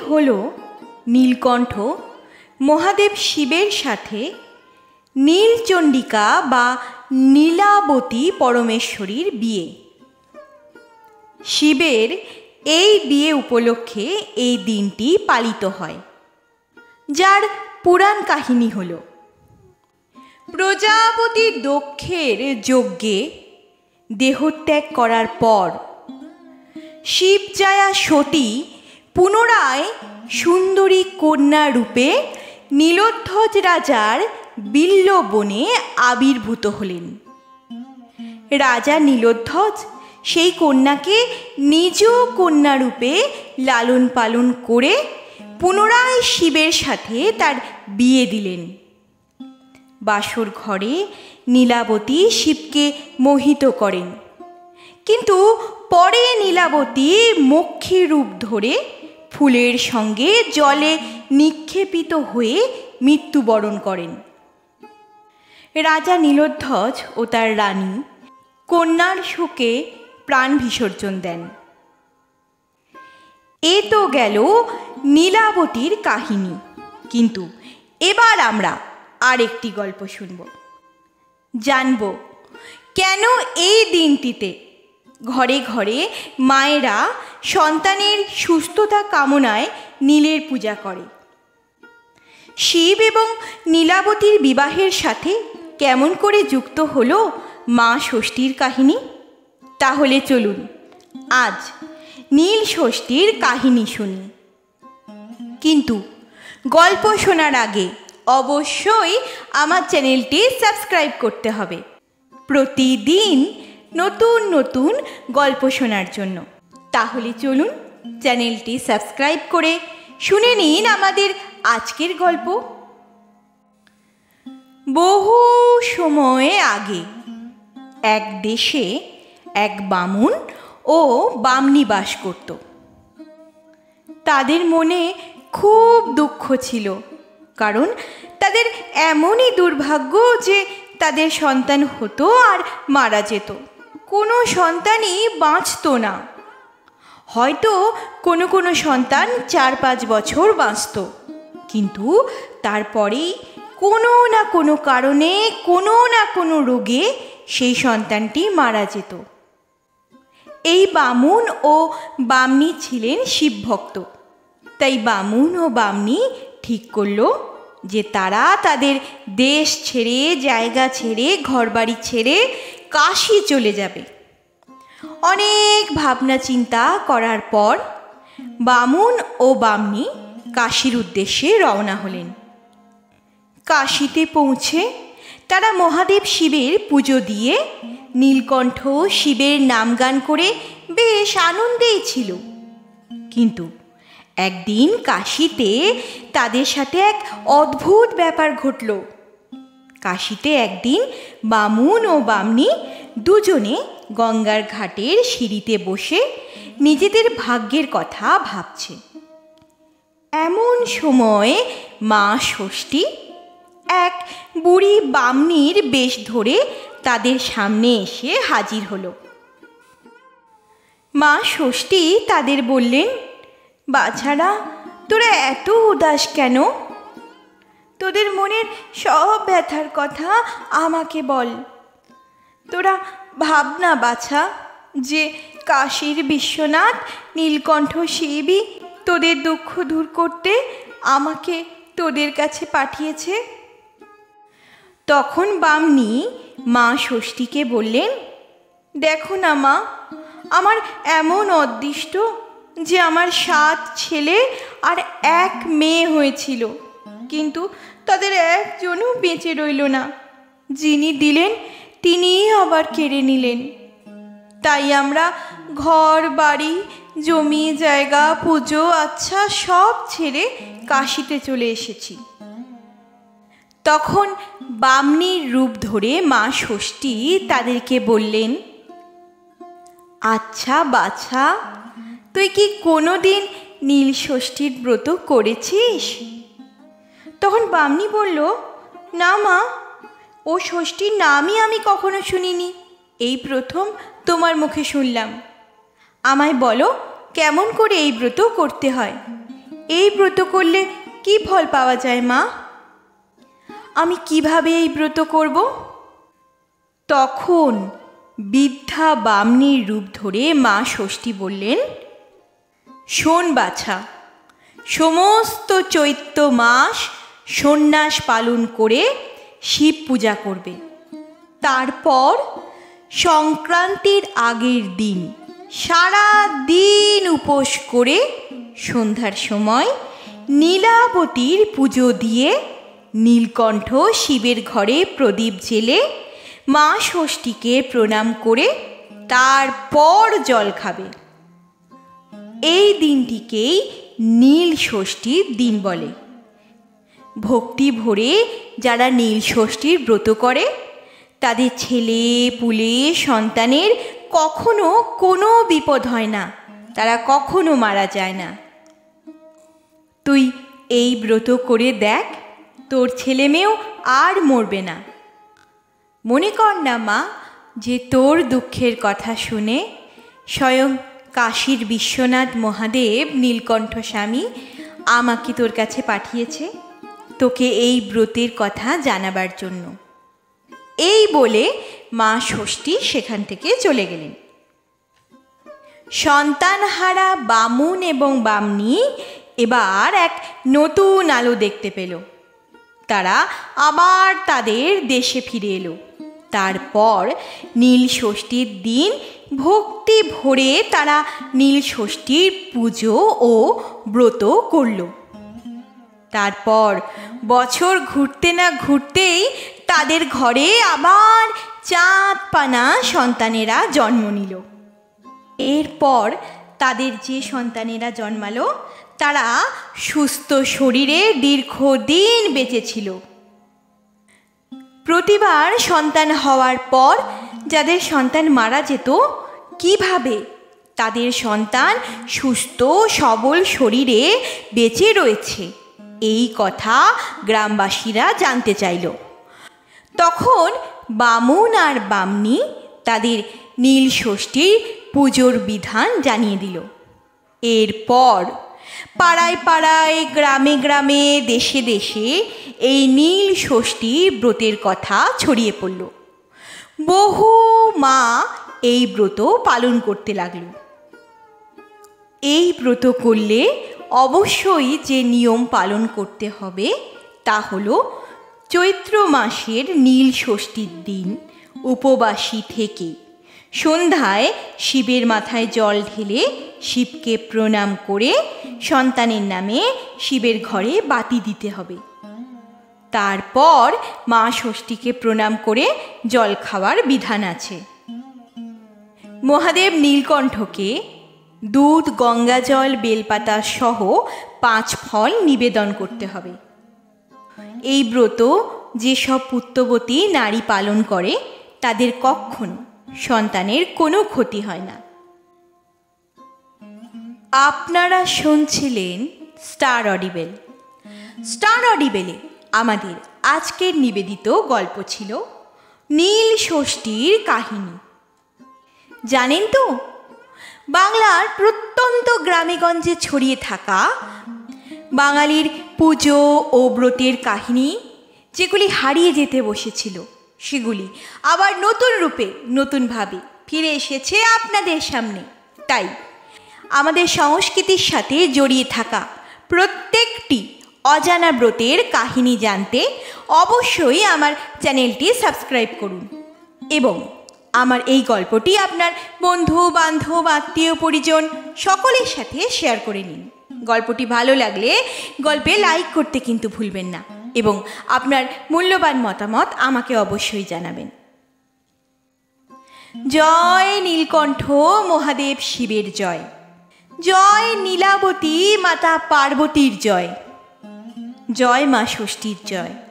হল নীলকণ্ঠ মহাদেব শিবের সাথে নীলচণ্ডিকা বা নীলাবতী পরমেশ্বরীর বিয়ে। শিবের এই বিয়ে উপলক্ষে এই দিনটি পালিত হয়, যার পুরাণ কাহিনী হল প্রজাপতি দক্ষের যজ্ঞে দেহত্যাগ করার পর শিবজায়া সতী পুনরায় সুন্দরী কন্যা রূপে নীলোধ্বজ রাজার বিল্ল বনে আবির্ভূত হলেন। রাজা নীলোধ্বজ সেই কন্যাকে নিজ কন্যারূপে লালন পালন করে পুনরায় শিবের সাথে তার বিয়ে দিলেন। বাসর ঘরে নীলাবতী শিবকে মোহিত করেন, কিন্তু পরে নীলাবতী মক্ষী রূপ ধরে ফুলের সঙ্গে জলে নিক্ষেপিত হয়ে মৃত্যুবরণ করেন। রাজা নীলোধ্বজ ও তার রানী কন্যার শোকে প্রাণ বিসর্জন দেন। এ তো গেল নীলাবতীর কাহিনী, কিন্তু এবার আমরা আরেকটি গল্প শুনব, জানব কেন এই দিনটিতে ঘরে ঘরে মায়েরা সন্তানের সুস্থতা কামনায় নীলের পূজা করে। শিব এবং নীলাবতীর বিবাহের সাথে কেমন করে যুক্ত হলো মা ষষ্ঠীর কাহিনী? তাহলে চলুন আজ নীল ষষ্ঠীর কাহিনী শুনি। কিন্তু গল্প শোনার আগে অবশ্যই আমার চ্যানেলটি সাবস্ক্রাইব করতে হবে, প্রতিদিন নতুন নতুন গল্প শোনার জন্য। তাহলে চলুন চ্যানেলটি সাবস্ক্রাইব করে শুনে নিন আমাদের আজকের গল্প। বহু সময় আগে এক দেশে এক বামুন ও বামনী বাস করত। তাদের মনে খুব দুঃখ ছিল, কারণ তাদের এমনই দুর্ভাগ্য যে তাদের সন্তান হতো আর মারা যেত। কোনো সন্তানই বাঁচত না। হয়তো কোনো কোনো সন্তান 4-5 বছর বাঁচত, কিন্তু তারপরেই কোনো না কোনো কারণে কোনো না কোনো রোগে সেই সন্তানটি মারা যেত। এই বামুন ও বামনী ছিলেন শিবভক্ত, তাই বামুন ও বামনী ঠিক করলো যে তারা তাদের দেশ ছেড়ে, জায়গা ছেড়ে, ঘরবাড়ি ছেড়ে কাশী চলে যাবে। অনেক ভাবনা চিন্তা করার পর বামুন ও বামনী কাশীর উদ্দেশ্যে রওনা হলেন। কাশীতে পৌঁছে তারা মহাদেব শিবের পুজো দিয়ে নীলকণ্ঠ শিবের নামগান করে বেশ আনন্দেই ছিল। কিন্তু একদিন কাশীতে তাদের সাথে এক অদ্ভুত ব্যাপার ঘটল। কাশীতে একদিন বামুন ও বামনী দুজনে গঙ্গার ঘাটের সিঁড়িতে বসে নিজেদের ভাগ্যের কথা ভাবছে। এমন সময় মা ষষ্ঠী এক বুড়ি বামনীর বেশ ধরে তাদের সামনে এসে হাজির হলো। মা ষষ্ঠী তাদের বললেন, বাছারা, তোরা এত উদাস কেন? তোদের মনের সব ব্যথার কথা আমাকে বল। তোরা ভাবনা বাছা যে কাশীর বিশ্বনাথ নীলকণ্ঠ শিবই তোদের দুঃখ দূর করতে আমাকে তোদের কাছে পাঠিয়েছে। তখন বামনী মা ষষ্ঠীকে বললেন, দেখো না মা, আমার এমন অদৃষ্ট যে আমার 7 ছেলে আর 1 মেয়ে হয়েছিল, কিন্তু তাদের একজনও বেঁচে রইল না। যিনি দিলেন তিনিই আবার কেড়ে নিলেন। তাই আমরা ঘর বাড়ি, জমি জায়গা, পুজো আচ্ছা সব ছেড়ে কাশীতে চলে এসেছি। তখন বামনীর রূপ ধরে মা ষষ্ঠী তাদেরকে বললেন, আচ্ছা বাছা, তুই কি কোনোদিন নীল ষষ্ঠীর ব্রত করেছিস? তখন বামনী বলল, না মা, ও ষষ্ঠীর নামই আমি কখনো শুনিনি, এই প্রথম তোমার মুখে শুনলাম। আমায় বলো কেমন করে এই ব্রত করতে হয়। এই ব্রত করলে কি ফল পাওয়া যায় মা? আমি কিভাবে এই ব্রত করব? তখন বৃদ্ধা বামনীর রূপ ধরে মা ষষ্ঠী বললেন, শোন বাছা, সমস্ত চৈত্র মাস সন্ন্যাস পালন করে শিব পূজা করবে। তারপর সংক্রান্তির আগের দিন সারা দিন উপোস করে সন্ধ্যার সময় নীলাবতীর পুজো দিয়ে নীলকণ্ঠ শিবের ঘরে প্রদীপ জেলে মা ষষ্ঠীকে প্রণাম করে তারপর জল খাবে। এই দিনটিকেই নীল ষষ্ঠীর দিন বলে। ভক্তি ভরে যারা নীল ষষ্ঠীর ব্রত করে তাদের ছেলে পুলে সন্তানের কখনো কোনো বিপদ হয় না, তারা কখনো মারা যায় না। তুই এই ব্রত করে দেখ, তোর ছেলে মেয়েও আর মরবে না। মনে কর না মা যে তোর দুঃখের কথা শুনে স্বয়ং কাশীর বিশ্বনাথ মহাদেব নীলকণ্ঠ স্বামী আমাকে তোর কাছে পাঠিয়েছে তোকে এই ব্রতের কথা জানাবার জন্য। এই বলে মা ষষ্ঠী সেখান থেকে চলে গেলেন। সন্তানহারা বামুন এবং বামনী এবার এক নতুন আলো দেখতে পেল। তারা আবার তাদের দেশে ফিরে এলো। তারপর নীল ষষ্ঠীর দিন ভক্তি ভরে তারা নীল ষষ্ঠীর পুজো ও ব্রত করল। তারপর বছর ঘুরতে না ঘুরতেই তাদের ঘরে আবার চাঁদ পানা সন্তানেরা জন্ম নিল। এরপর তাদের যে সন্তানেরা জন্মালো তারা সুস্থ শরীরে দীর্ঘদিন বেঁচে ছিল। প্রতিবার সন্তান হওয়ার পর যাদের সন্তান মারা যেত, কিভাবে তাদের সন্তান সুস্থ সবল শরীরে বেঁচে রয়েছে এই কথা গ্রামবাসীরা জানতে চাইল। তখন বামুন আর বামনী তাদের নীল ষষ্ঠীর পুজোর বিধান জানিয়ে দিল। এরপর পাড়ায় পাড়ায় গ্রামে গ্রামে দেশে দেশে এই নীল ষষ্ঠী ব্রতের কথা ছড়িয়ে পড়ল। বহু মা এই ব্রত পালন করতে লাগল। এই ব্রত করলে অবশ্যই যে নিয়ম পালন করতে হবে তা হলো চৈত্র মাসের নীল ষষ্ঠীর দিন উপবাসী থেকে সন্ধ্যায় শিবের মাথায় জল ঢেলে শিবকে প্রণাম করে সন্তানের নামে শিবের ঘরে বাতি দিতে হবে। তারপর মা ষষ্ঠীকে প্রণাম করে জল খাওয়ার বিধান আছে। মহাদেব নীলকণ্ঠকে দুধ, গঙ্গাজল, বেলপাতা সহ 5 ফল নিবেদন করতে হবে। এই ব্রত যেসব পুত্রবতী নারী পালন করে তাদের কখনো সন্তানের কোনো ক্ষতি হয় না। আপনারা শুনছিলেন স্টার অডিবেল। স্টার অডিবেলে আমাদের আজকের নিবেদিত গল্প ছিল নীল ষষ্ঠীর কাহিনী। জানেন তো, বাংলার প্রত্যন্ত গ্রামেগঞ্জে ছড়িয়ে থাকা বাঙালির পুজো ও ব্রতের কাহিনী যেগুলি হারিয়ে যেতে বসেছিল সেগুলি আবার নতুন রূপে নতুনভাবে ফিরে এসেছে আপনাদের সামনে। তাই আমাদের সংস্কৃতির সাথে জড়িয়ে থাকা প্রত্যেকটি অজানা ব্রতের কাহিনী জানতে অবশ্যই আমার চ্যানেলটি সাবস্ক্রাইব করুন এবং আমার এই গল্পটি আপনার বন্ধু বান্ধব আত্মীয় পরিজন সকলের সাথে শেয়ার করে নিন। গল্পটি ভালো লাগলে গল্পে লাইক করতে কিন্তু ভুলবেন না এবং আপনার মূল্যবান মতামত আমাকে অবশ্যই জানাবেন। জয় নীলকণ্ঠ মহাদেব শিবের জয়, জয় নীলাবতী মাতা পার্বতীর জয়, জয় মা ষষ্ঠীর জয়।